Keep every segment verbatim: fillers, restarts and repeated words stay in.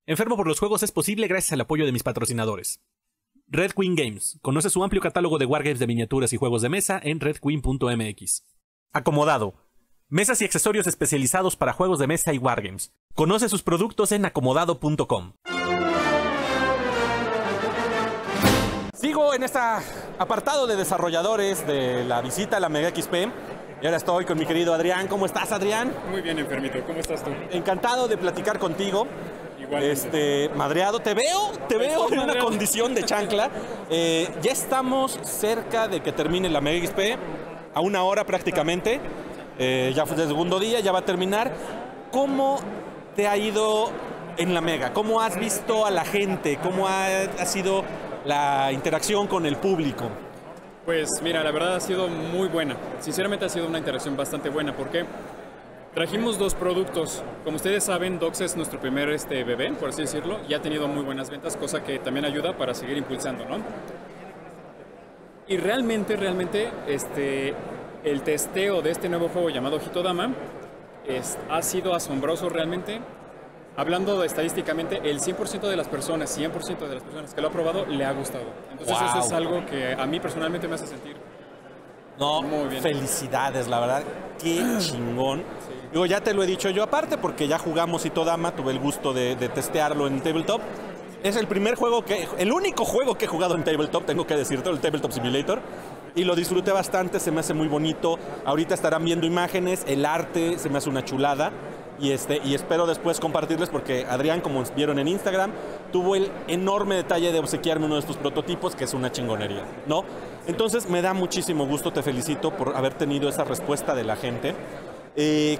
Enfermo por los juegos es posible gracias al apoyo de mis patrocinadores. Red Queen Games. Conoce su amplio catálogo de wargames de miniaturas y juegos de mesa en red queen punto m x. Acomodado. Mesas y accesorios especializados para juegos de mesa y wargames. Conoce sus productos en acomodado punto com. Sigo en este apartado de desarrolladores de la visita a la Mega X P. Y ahora estoy con mi querido Adrián. ¿Cómo estás, Adrián? Muy bien, enfermito. ¿Cómo estás tú? Encantado de platicar contigo. Igualmente. Este, madreado, te veo, te veo en una condición de chancla. Eh, ya estamos cerca de que termine la Mega X P, a una hora prácticamente. Eh, ya fue el segundo día, ya va a terminar. ¿Cómo te ha ido en la Mega? ¿Cómo has visto a la gente? ¿Cómo ha, ha sido la interacción con el público? Pues mira, la verdad ha sido muy buena. Sinceramente ha sido una interacción bastante buena porque trajimos dos productos. Como ustedes saben, Doxa es nuestro primer este, bebé, por así decirlo, y ha tenido muy buenas ventas, cosa que también ayuda para seguir impulsando, ¿no? Y realmente, realmente, este, el testeo de este nuevo juego llamado Hitodama es, ha sido asombroso realmente. Hablando estadísticamente, el cien por ciento de las personas, cien por ciento de las personas que lo ha probado, le ha gustado. Entonces wow. Eso es algo que a mí personalmente me hace sentir no, muy bien. Felicidades, la verdad, qué chingón. Sí. Digo, ya te lo he dicho yo aparte, porque ya jugamos Hitodama, tuve el gusto de, de testearlo en Tabletop. Es el primer juego que, el único juego que he jugado en Tabletop, tengo que decirte, el Tabletop Simulator. Y lo disfruté bastante, se me hace muy bonito. Ahorita estarán viendo imágenes, el arte se me hace una chulada. Y, este, y espero después compartirles porque Adrián, como vieron en Instagram, tuvo el enorme detalle de obsequiarme uno de estos prototipos, que es una chingonería, ¿no? Entonces me da muchísimo gusto, te felicito por haber tenido esa respuesta de la gente. Eh,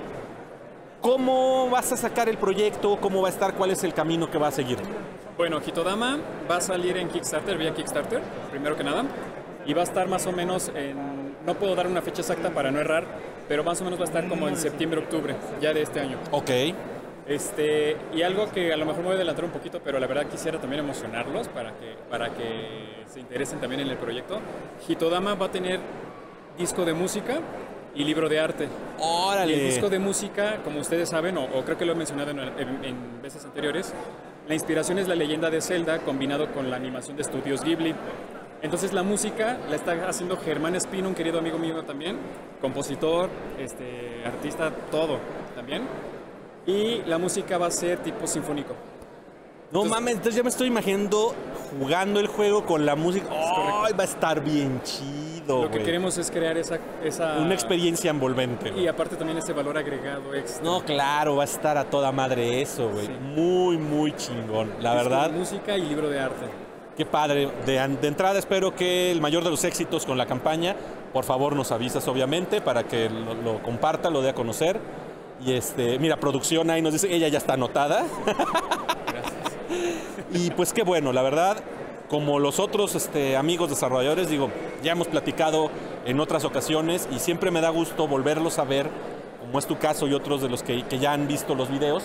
¿Cómo vas a sacar el proyecto? ¿Cómo va a estar? ¿Cuál es el camino que va a seguir? Bueno, Hitodama va a salir en Kickstarter, vía Kickstarter, primero que nada. Y va a estar más o menos en... No puedo dar una fecha exacta para no errar, pero más o menos va a estar como en septiembre, octubre, ya de este año. Ok. Este, y algo que a lo mejor me voy a adelantar un poquito, pero la verdad quisiera también emocionarlos para que, para que se interesen también en el proyecto. Hitodama va a tener disco de música y libro de arte. ¡Órale! Y el disco de música, como ustedes saben, o, o creo que lo he mencionado en, en, en veces anteriores, la inspiración es la leyenda de Zelda combinado con la animación de estudios Ghibli. Entonces la música la está haciendo Germán Espino, un querido amigo mío también, compositor, este, artista, todo también. Y la música va a ser tipo sinfónico. No entonces, mames, entonces ya me estoy imaginando jugando el juego con la música. ¡Ay, va a estar bien chido! Lo que wey. queremos es crear esa, esa... Una experiencia envolvente. Y aparte también ese valor agregado extra. No, claro, va a estar a toda madre eso, güey. Sí. Muy, muy chingón, la Disco verdad. De música y libro de arte. Qué padre. De, de entrada espero que el mayor de los éxitos con la campaña. Por favor nos avisas obviamente para que lo, lo comparta, lo dé a conocer. Y este, mira, producción ahí nos dice, ella ya está anotada. Gracias. Y pues qué bueno, la verdad, como los otros este, amigos desarrolladores, digo, ya hemos platicado en otras ocasiones y siempre me da gusto volverlos a ver, como es tu caso y otros de los que, que ya han visto los videos.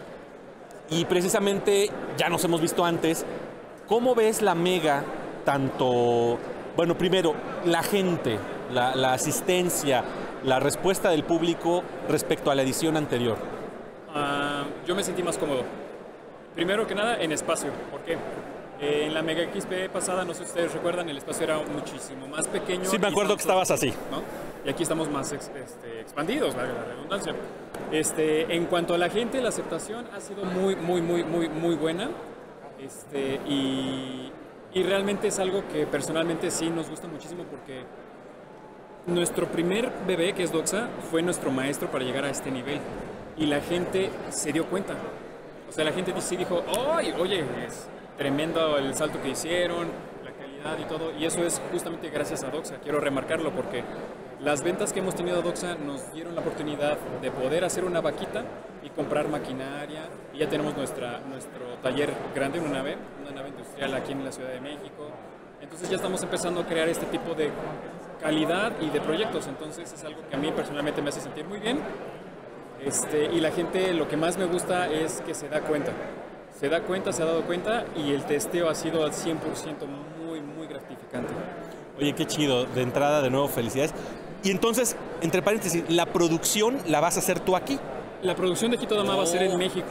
Y precisamente ya nos hemos visto antes. ¿Cómo ves la Mega, tanto, bueno, primero, la gente, la, la asistencia, la respuesta del público respecto a la edición anterior? Uh, yo me sentí más cómodo. Primero que nada, en espacio. ¿Por qué? Eh, en la Mega X P pasada, no sé si ustedes recuerdan, el espacio era muchísimo más pequeño. Sí, me acuerdo que estabas así. ¿No? Y aquí estamos más ex, este, expandidos, la, la redundancia. Este, en cuanto a la gente, la aceptación ha sido muy, muy, muy, muy, muy buena. Este, y, y realmente es algo que personalmente sí nos gusta muchísimo porque nuestro primer bebé, que es Doxa, fue nuestro maestro para llegar a este nivel y la gente se dio cuenta. O sea, la gente sí dijo, ¡ay! Oye, es tremendo el salto que hicieron, la calidad y todo, y eso es justamente gracias a Doxa. Quiero remarcarlo porque las ventas que hemos tenido a Doxa nos dieron la oportunidad de poder hacer una vaquita y comprar maquinaria, y ya tenemos nuestra, nuestro taller grande, una nave, una nave industrial aquí en la Ciudad de México. Entonces ya estamos empezando a crear este tipo de calidad y de proyectos, entonces es algo que a mí personalmente me hace sentir muy bien. Este, y la gente, lo que más me gusta es que se da cuenta, se da cuenta, se ha dado cuenta, y el testeo ha sido al cien por ciento muy, muy gratificante. Oye, qué chido, de entrada de nuevo felicidades. Y entonces, entre paréntesis, ¿la producción la vas a hacer tú aquí? La producción de Hitodama oh. va a ser en México.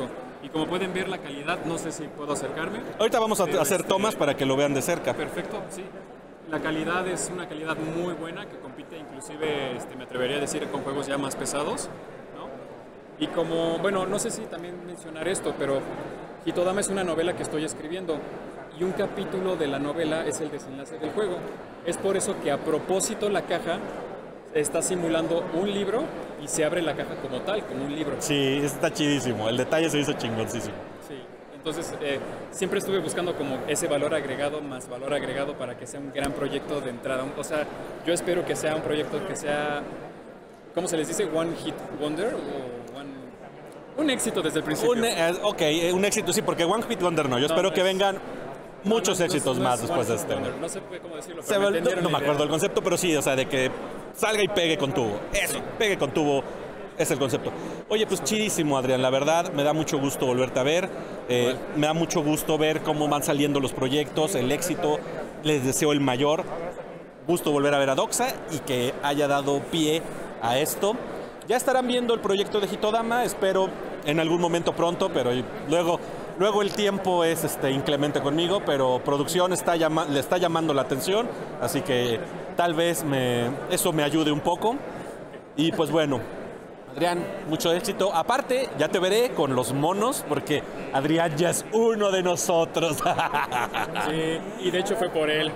Y como pueden ver la calidad, no sé si puedo acercarme. Ahorita vamos a pero hacer este, tomas para que lo vean de cerca. Perfecto, sí. La calidad es una calidad muy buena que compite inclusive, este, me atrevería a decir, con juegos ya más pesados, ¿no? Y como, bueno, no sé si también mencionar esto, pero Hitodama es una novela que estoy escribiendo y un capítulo de la novela es el desenlace del juego. Es por eso que a propósito la caja está simulando un libro y se abre la caja como tal, como un libro. Sí, está chidísimo. El detalle se hizo chingoncísimo. Sí, entonces eh, siempre estuve buscando como ese valor agregado más valor agregado para que sea un gran proyecto de entrada. O sea, yo espero que sea un proyecto que sea, ¿cómo se les dice? One Hit Wonder o one... Un éxito desde el principio. Un, eh, ok, eh, un éxito, sí, porque One Hit Wonder no. Yo No, espero no que es, vengan muchos no, no, éxitos no es, más no después es de este. Wonder. No sé cómo decirlo, Se pero me vol- entendieron no la me idea. acuerdo el concepto, pero sí, o sea, de que salga y pegue con tubo. Eso, pegue con tubo. Es el concepto. Oye, pues chidísimo, Adrián. La verdad, me da mucho gusto volverte a ver. Eh, me da mucho gusto ver cómo van saliendo los proyectos, el éxito. Les deseo el mayor gusto volver a ver a Doxa y que haya dado pie a esto. Ya estarán viendo el proyecto de Hitodama, espero en algún momento pronto, pero luego, luego el tiempo es este, inclemente conmigo, pero producción está llama, le está llamando la atención, así que tal vez me, eso me ayude un poco. Y pues bueno, Adrián, mucho éxito. Aparte, ya te veré con los monos, porque Adrián ya es uno de nosotros. Sí, y de hecho fue por él.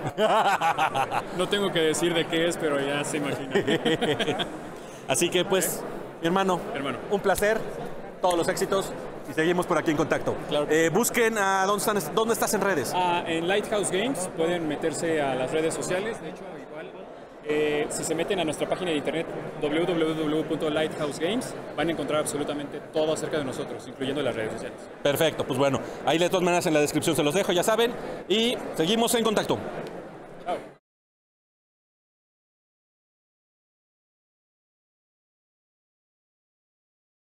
No tengo que decir de qué es, pero ya se imagina. Así que pues, mi hermano, Hermano. un placer, todos los éxitos y seguimos por aquí en contacto. Claro que Eh, busquen a dónde, están, dónde estás en redes. Ah, en Lighthouse Games pueden meterse a las redes sociales, de hecho, igual. Eh, si se meten a nuestra página de internet w w w punto lighthouse games van a encontrar absolutamente todo acerca de nosotros, incluyendo las redes sociales. Perfecto, pues bueno, ahí de todas maneras en la descripción se los dejo, ya saben, y seguimos en contacto.